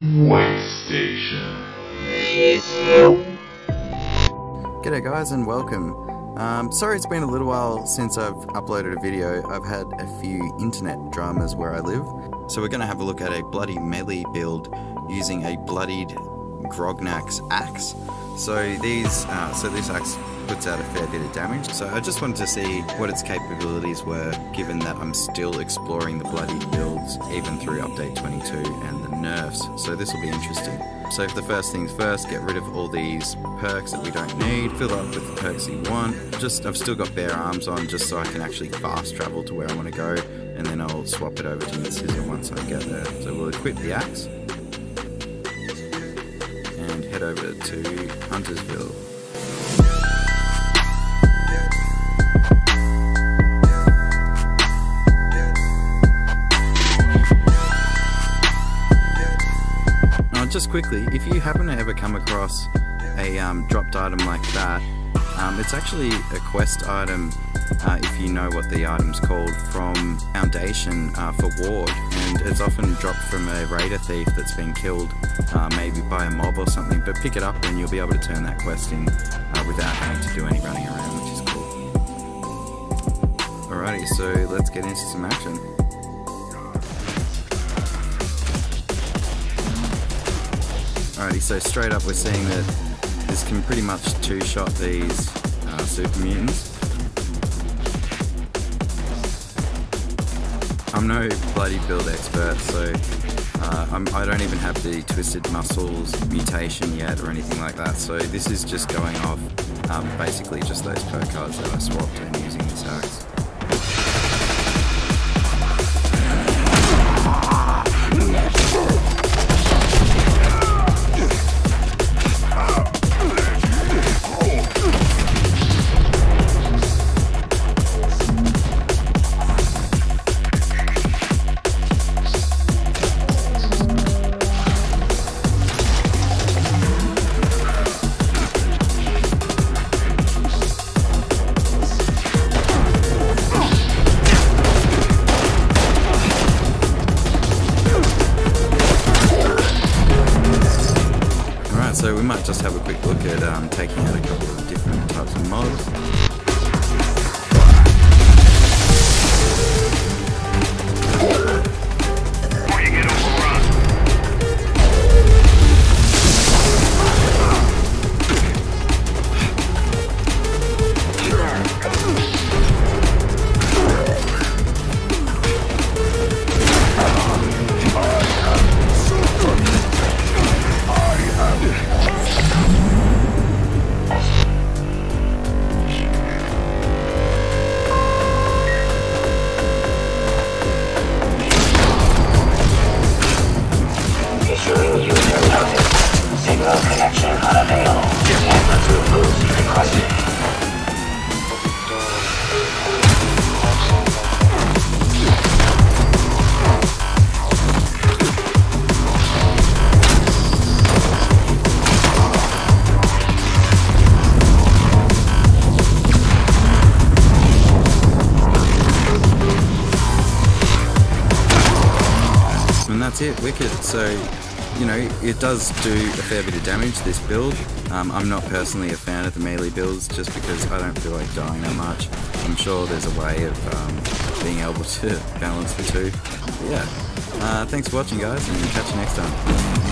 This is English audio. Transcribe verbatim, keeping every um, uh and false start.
Station. G'day guys and welcome. Um, sorry it's been a little while since I've uploaded a video. I've had a few internet dramas where I live. So we're going to have a look at a bloody melee build using a bloodied Grognaks axe. So these, uh, so this axe puts out a fair bit of damage. So I just wanted to see what its capabilities were, given that I'm still exploring the bloodied builds even through update twenty-two and the nerfs. So this will be interesting. So for the first things first, get rid of all these perks that we don't need, fill up with the perks you want. Just, I've still got bare arms on just so I can actually fast travel to where I want to go, and then I'll swap it over to the scissor once I get there. So we'll equip the axe and head over to Huntersville. Just quickly, if you happen to ever come across a um, dropped item like that, um, it's actually a quest item, uh, if you know what the item's called, from Foundation uh, for Ward, and it's often dropped from a raider thief that's been killed, uh, maybe by a mob or something, but pick it up and you'll be able to turn that quest in uh, without having to do any running around, which is cool. Alrighty, so let's get into some action. Alrighty, so straight up we're seeing that this can pretty much two-shot these uh, super mutants. I'm no bloody build expert, so uh, I'm, I don't even have the twisted muscles mutation yet or anything like that, so this is just going off um, basically just those perk cards that I swapped and using this axe. So we might just have a quick look at um, taking out a couple of different types of mobs. Signal connection unavailable. Camera to boost requested. And that's it, wicked. So, you know, it does do a fair bit of damage, this build. Um, I'm not personally a fan of the melee builds just because I don't feel like dying that much. I'm sure there's a way of um, being able to balance the two. But yeah, uh, thanks for watching guys, and catch you next time.